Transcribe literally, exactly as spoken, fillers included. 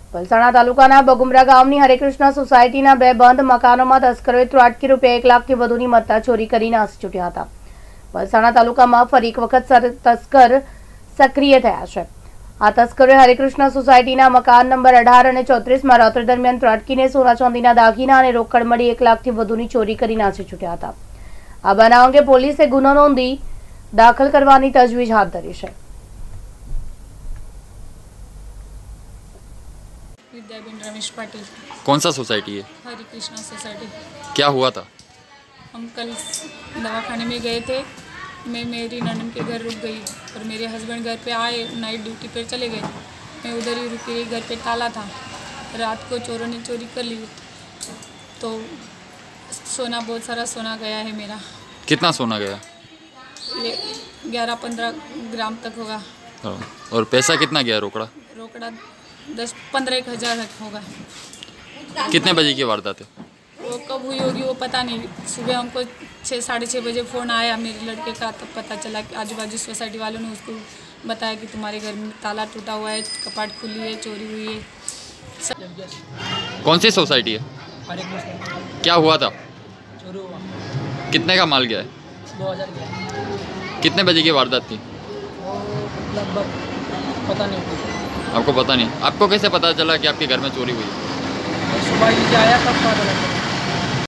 પલસાણા તાલુકાના બગુમરા ગામની હરેકૃષ્ણ સોસાયટીના બે બંધ મકાનોમાં તસ્કરોએ ત્રાટકી રૂપિયા એક લાખથી વધુની મત્તા ચોરી કરી નાસી છૂટ્યા હતા। પલસાણા તાલુકામાં ફરી એક વખત તસ્કર સક્રિય થયા છે। આ તસ્કરોએ હરેકૃષ્ણ સોસાયટીના મકાન નંબર અઢાર અને ચોત્રીસમાં રાત્રિ દરમિયાન ત્રાટકીને સોના ચાંદીના દાગીના અને રોકડ મળી એક લાખથી વધુની ચોરી કરી નાસી છૂટ્યા હતા। આ બનાવ અંગે પોલીસે ગુનો નોંધી દાખલ કરવાની તજવીજ હાથ ધરી છે। विद्याबेन रमेश पाटिल। कौन सा सोसाइटी है? हरे कृष्णा सोसाइटी। क्या हुआ था? हम कल दवाखाने में गए थे। मैं मेरी ननद के घर रुक गई और मेरे हस्बैंड घर पे आए, नाइट ड्यूटी पर चले गए। मैं उधर ही रुकी रही, घर पे ताला था। रात को चोरों ने चोरी कर ली तो सोना, बहुत सारा सोना गया है मेरा। कितना सोना गया? ग्यारह पंद्रह ग्राम तक होगा। और पैसा कितना गया रोकड़ा? रोकड़ा दस पंद्रह एक हज़ार होगा। कितने बजे की वारदात है? वो कब हुई होगी वो पता नहीं। सुबह हमको छः साढ़े छः बजे फ़ोन आया मेरे लड़के का, तब पता चला कि आजू बाजू सोसाइटी वालों ने उसको बताया कि तुम्हारे घर में ताला टूटा हुआ है, कपाट खुली है, चोरी हुई है। कौन सी सोसाइटी है? क्या हुआ था? चोरी हुआ। कितने का माल गया है? दो हज़ार गया। कितने बजे की वारदात थी? लगभग पता नहीं। आपको पता नहीं? आपको कैसे पता चला कि आपके घर में चोरी हुई? सुबह ही आया तब पता लगा।